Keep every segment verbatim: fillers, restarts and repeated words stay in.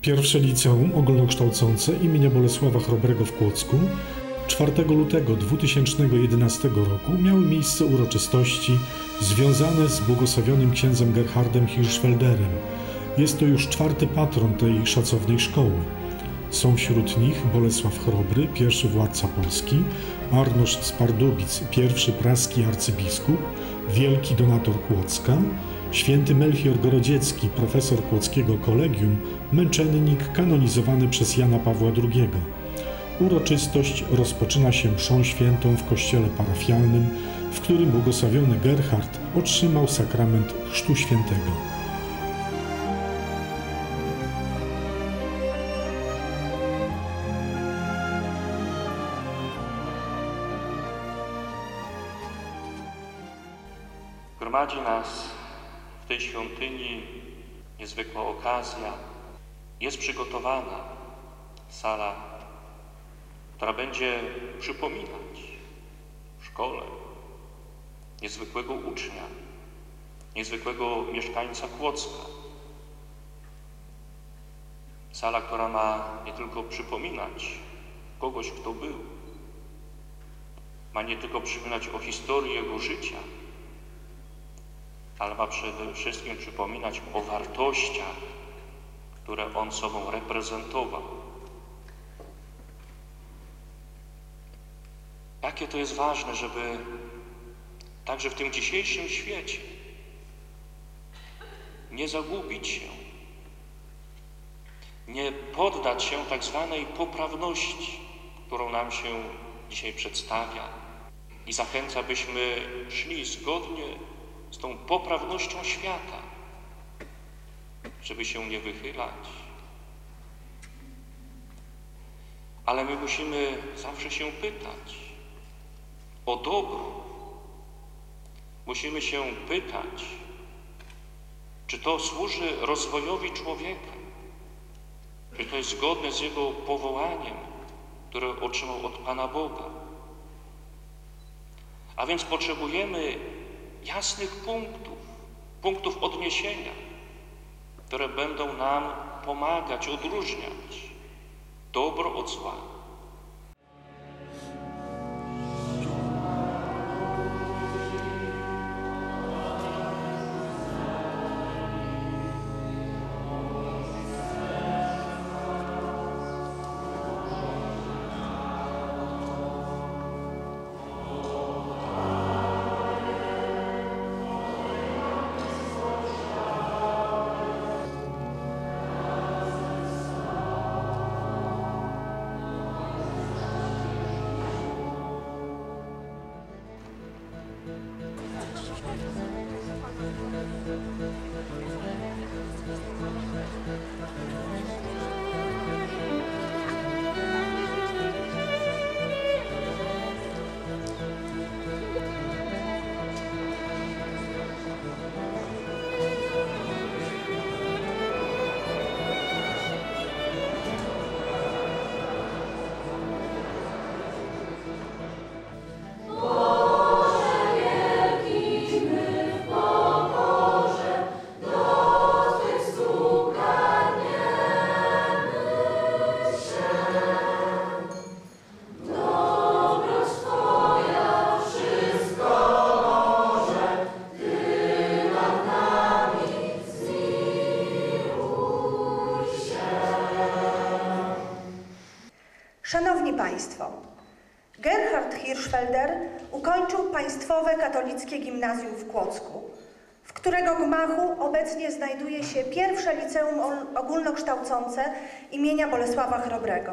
Pierwsze liceum ogólnokształcące imienia Bolesława Chrobrego w Kłodzku czwartego lutego dwa tysiące jedenastego roku miały miejsce uroczystości związane z błogosławionym księdzem Gerhardem Hirschfelderem. Jest to już czwarty patron tej szacownej szkoły. Są wśród nich Bolesław Chrobry, pierwszy władca Polski, Arnoszd z Pardubic, pierwszy praski arcybiskup, wielki donator Kłodzka, święty Melchior Gorodziecki, profesor Kłodzkiego Kolegium, męczennik kanonizowany przez Jana Pawła drugiego. Uroczystość rozpoczyna się mszą świętą w kościele parafialnym, w którym błogosławiony Gerhard otrzymał sakrament Chrztu Świętego. Gromadzi nas w tej świątyni niezwykła okazja. Jest przygotowana sala, która będzie przypominać w szkole niezwykłego ucznia, niezwykłego mieszkańca Kłodzka. Sala, która ma nie tylko przypominać kogoś, kto był, ma nie tylko przypominać o historii jego życia, ale ma przede wszystkim przypominać o wartościach, które on sobą reprezentował. Jakie to jest ważne, żeby także w tym dzisiejszym świecie nie zagubić się, nie poddać się tak zwanej poprawności, którą nam się dzisiaj przedstawia i zachęca, byśmy szli zgodnie z tą poprawnością świata, żeby się nie wychylać. Ale my musimy zawsze się pytać o dobro. Musimy się pytać, czy to służy rozwojowi człowieka, czy to jest zgodne z jego powołaniem, które otrzymał od Pana Boga. A więc potrzebujemy jasnych punktów, punktów odniesienia, które będą nam pomagać odróżniać dobro od zła. Szanowni Państwo, Gerhard Hirschfelder ukończył Państwowe Katolickie Gimnazjum w Kłodzku, w którego gmachu obecnie znajduje się pierwsze liceum ogólnokształcące imienia Bolesława Chrobrego.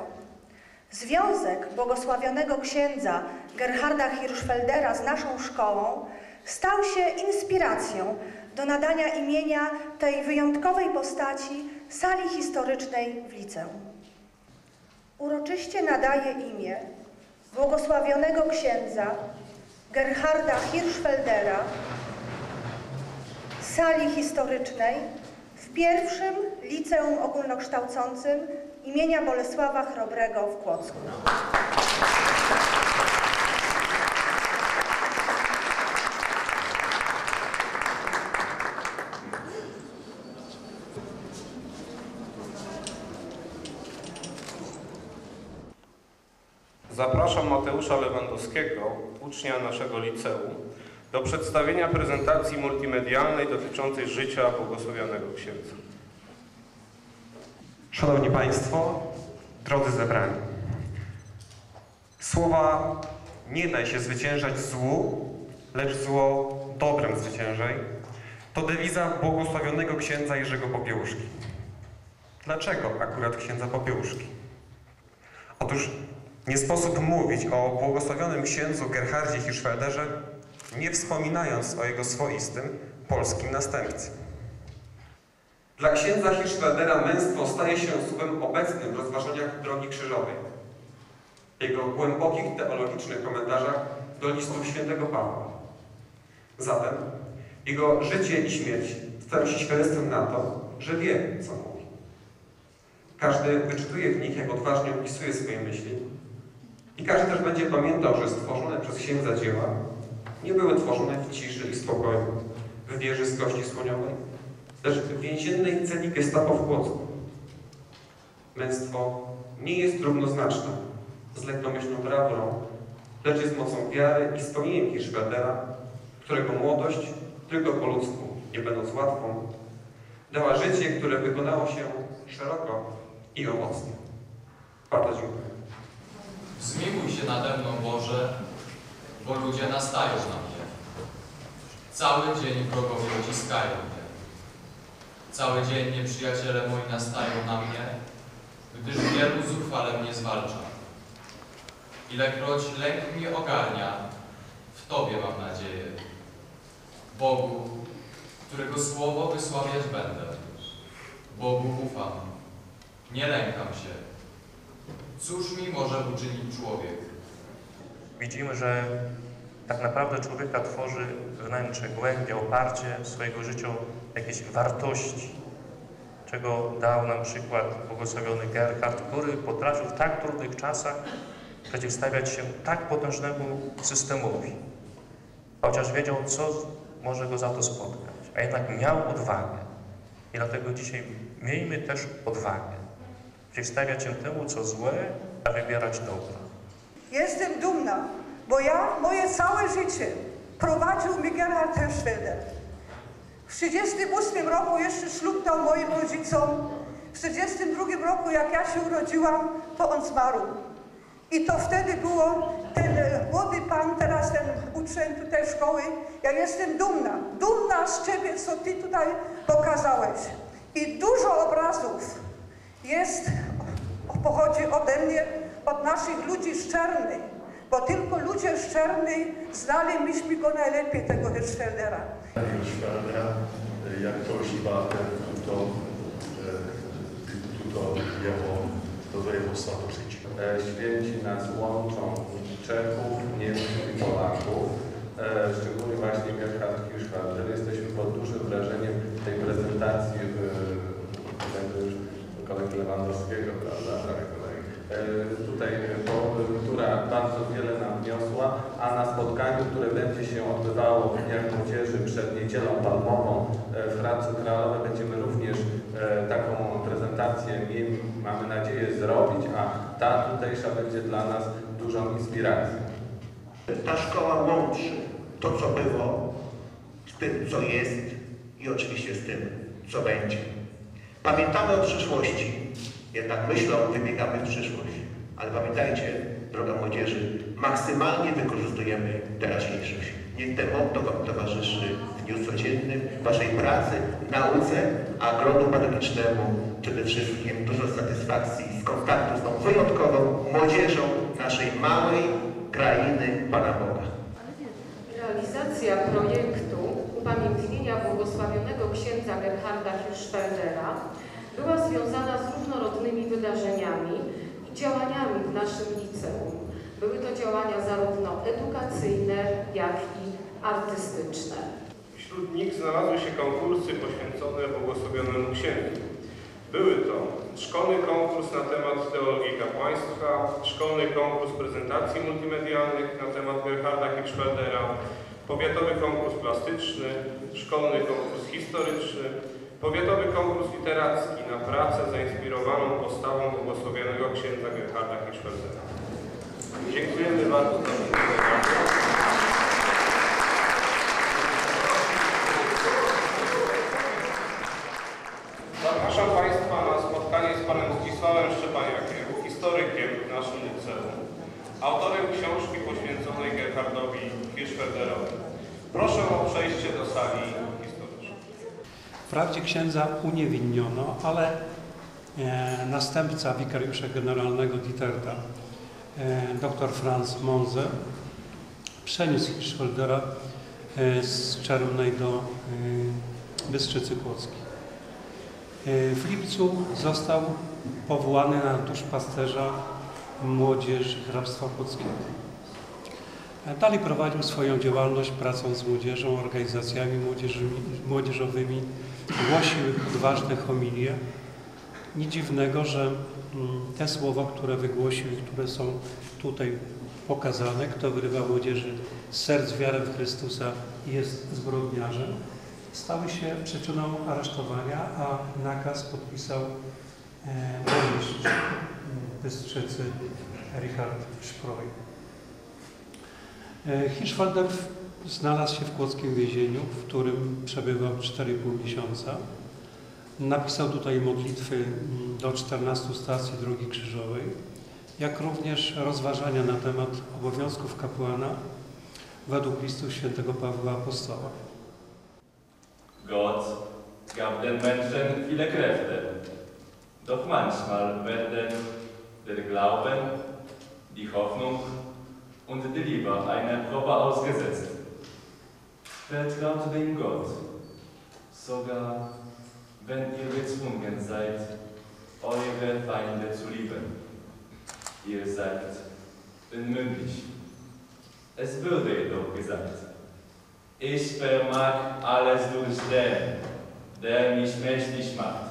Związek błogosławionego księdza Gerharda Hirschfeldera z naszą szkołą stał się inspiracją do nadania imienia tej wyjątkowej postaci sali historycznej w liceum. Uroczyście nadaje imię błogosławionego księdza Gerharda Hirschfeldera sali historycznej w pierwszym liceum ogólnokształcącym imienia Bolesława Chrobrego w Kłodzku. zapraszam Mateusza Lewandowskiego, ucznia naszego liceum, do przedstawienia prezentacji multimedialnej dotyczącej życia błogosławionego księdza. Szanowni Państwo, drodzy zebrani, słowa "nie daj się zwyciężać złu, lecz zło dobrem zwyciężaj" to dewiza błogosławionego księdza Jerzego Popiełuszki. Dlaczego akurat księdza Popiełuszki? Otóż nie sposób mówić o błogosławionym księdzu Gerhardzie Hirschfelderze, nie wspominając o jego swoistym polskim następcy. Dla księdza Hirschfeldera męstwo staje się słowem obecnym w rozważaniach drogi krzyżowej, w jego głębokich teologicznych komentarzach do listów świętego Pawła. Zatem jego życie i śmierć stają się świadectwem na to, że wie, co mówi. Każdy wyczytuje w nich, jak odważnie opisuje swoje myśli, i każdy też będzie pamiętał, że stworzone przez księdza dzieła nie były tworzone w ciszy i spokoju, w wieży z kości słoniowej, lecz w więziennej celi Gestapo w Płocku. Męstwo nie jest równoznaczne z lekkomyślną brawurą, lecz jest mocą wiary i spełnieniem Hirschfeldera, którego młodość, tylko po ludzku, nie będąc łatwą, dała życie, które wykonało się szeroko i owocnie. Bardzo dziękuję. Zmiłuj się nade mną, Boże, bo ludzie nastają na mnie. Cały dzień wrogowie uciskają mnie. Cały dzień nieprzyjaciele moi nastają na mnie, gdyż wielu zuchwale mnie zwalcza. Ilekroć lęk mnie ogarnia, w Tobie mam nadzieję. Bogu, którego słowo wysławiać będę. Bogu ufam, nie lękam się. Cóż mi może uczynić człowiek? Widzimy, że tak naprawdę człowieka tworzy wnętrze, głębia, oparcie swojego życia, jakieś wartości, czego dał nam przykład błogosławiony Gerhard, który potrafił w tak trudnych czasach przeciwstawiać się tak potężnemu systemowi, chociaż wiedział, co może go za to spotkać, a jednak miał odwagę. I dlatego dzisiaj miejmy też odwagę przeciwstawiać się temu, co złe, a wybierać dobro. Jestem dumna, bo ja, moje całe życie prowadził mi Gerhard Hirschfelder. W trzydziestym ósmym roku jeszcze ślub dał moim rodzicom. W trzydziestym drugim roku, jak ja się urodziłam, to on zmarł. I to wtedy było ten młody pan, teraz ten uczeń tutaj szkoły. Ja jestem dumna, dumna z Ciebie, co Ty tutaj pokazałeś. I dużo obrazów jest, pochodzi ode mnie, od naszych ludzi z Czernej, bo tylko ludzie z Czernej znali myśmy go najlepiej, tego Hirschfeldera. Hirschfeldera, jak to używa tuto, tuto jeho, to jeho svatořič. Święci nas łączą Czechów, Niemców i Polaków, szczególnie właśnie Gerhard Hirschfelder. Jesteśmy pod dużym wrażeniem tej prezentacji już kolegi Lewandowskiego, prawda? Prawie kolegi. Tutaj, która bardzo wiele nam wniosła, a na spotkaniu, które będzie się odbywało w Dniach Młodzieży przed Niedzielą Palmową w Hradcu Kralowe, będziemy również taką prezentację, mamy nadzieję, zrobić, a ta tutejsza będzie dla nas dużą inspiracją. Ta szkoła łączy to, co było, z tym, co jest i oczywiście z tym, co będzie. Pamiętamy o przyszłości, jednak myślą wybiegamy w przyszłość. Ale pamiętajcie, droga młodzieży, maksymalnie wykorzystujemy teraźniejszość. Niech te motto Wam towarzyszy w dniu codziennym, w Waszej pracy, nauce, a gronu pedagogicznemu przede wszystkim dużo satysfakcji z kontaktu z tą wyjątkową młodzieżą naszej małej krainy Pana Boga. Realizacja projektu upamiętnienia błogosławionego księdza Gerharda Hirschfeldera była związana z różnorodnymi wydarzeniami i działaniami w naszym liceum. Były to działania zarówno edukacyjne, jak i artystyczne. Wśród nich znalazły się konkursy poświęcone błogosławionemu księdzu. Były to szkolny konkurs na temat teologii kapłaństwa, szkolny konkurs prezentacji multimedialnych na temat Gerharda Hirschfeldera, powiatowy konkurs plastyczny, szkolny konkurs historyczny, powiatowy konkurs literacki na pracę zainspirowaną postawą błogosławionego księdza Gerharda Hirschfeldera. Dziękujemy bardzo. Zapraszam Państwa na spotkanie z panem Zdzisławem Szczepaniakiem, historykiem w naszym liceum, autorem książki poświęconej Gerhardowi Hirschfelderowi. Proszę o przejście do sali historycznej. Wprawdzie księdza uniewinniono, ale e, następca wikariusza generalnego Dieterta, e, dr Franz Monze, przeniósł Hirschfeldera e, z Czermnej do e, Bystrzycy Kłodzkiej. W lipcu został powołany na duszpasterza młodzieży hrabstwa płockiego. Dalej prowadził swoją działalność pracą z młodzieżą, organizacjami młodzieżowymi, głosił odważne homilie. Nic dziwnego, że te słowa, które wygłosił i które są tutaj pokazane, kto wyrywa młodzieży z serc wiarę w Chrystusa jest zbrodniarzem, stały się przyczyną aresztowania, a nakaz podpisał burmistrz Bystrzycy Richard Szproj. Hirschfelder znalazł się w kłodzkim więzieniu, w którym przebywał cztery i pół miesiąca. Napisał tutaj modlitwy do czternastu stacji Drogi Krzyżowej, jak również rozważania na temat obowiązków kapłana według listu świętego Pawła Apostoła. Gott gab den Menschen viele Kräfte, doch manchmal werden der Glauben, die Hoffnung und die Liebe einer Probe ausgesetzt. Vertraut dem Gott, sogar wenn ihr gezwungen seid, eure Feinde zu lieben. Ihr seid unmündig. Es würde jedoch gesagt, ich vermag alles durch den, der mich mächtig macht.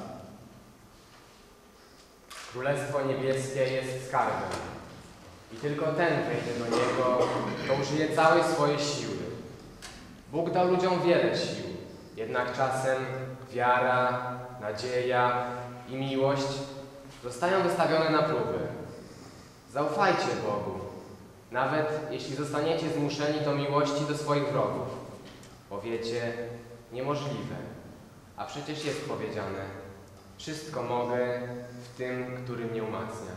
Królestwo Niebieskie jest skarbem i tylko ten wejdzie do niego, kto użyje całej swojej siły. Bóg dał ludziom wiele sił, jednak czasem wiara, nadzieja i miłość zostają wystawione na próby. Zaufajcie Bogu, nawet jeśli zostaniecie zmuszeni do miłości do swoich wrogów. Powiecie, niemożliwe, a przecież jest powiedziane, wszystko mogę w tym, który mnie umacnia.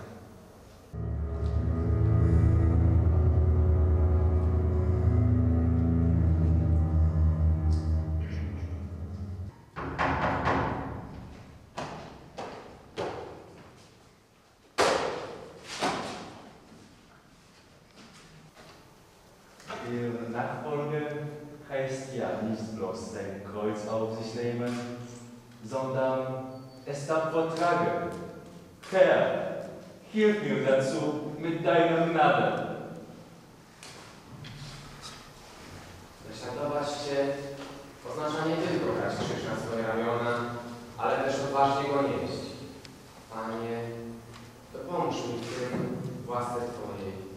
Ihre Nachfolge heißt ja nicht bloß sein Kreuz auf sich nehmen, sondern es tapfer tragen. Herr, hilf mir dazu mit deiner Gnade. Naśladować Cię oznacza nie tylko brać krzyż na swoje ramiona, ale też odważnie go nieść. Panie, dopomóż mi w tym w łasce Twojej.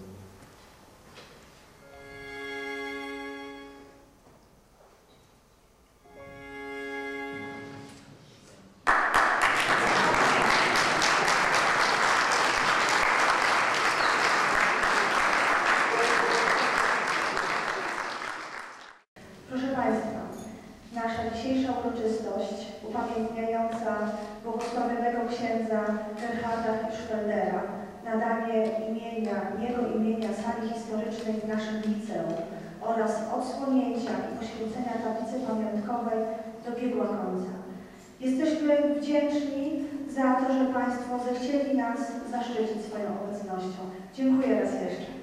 Dzisiejsza uroczystość upamiętniająca błogosławionego księdza Gerharda Hirschfeldera, nadanie imienia, jego imienia sali historycznej w naszym liceum oraz odsłonięcia i poświęcenia tablicy pamiątkowej dobiegła końca. Jesteśmy wdzięczni za to, że Państwo zechcieli nas zaszczycić swoją obecnością. Dziękuję raz jeszcze.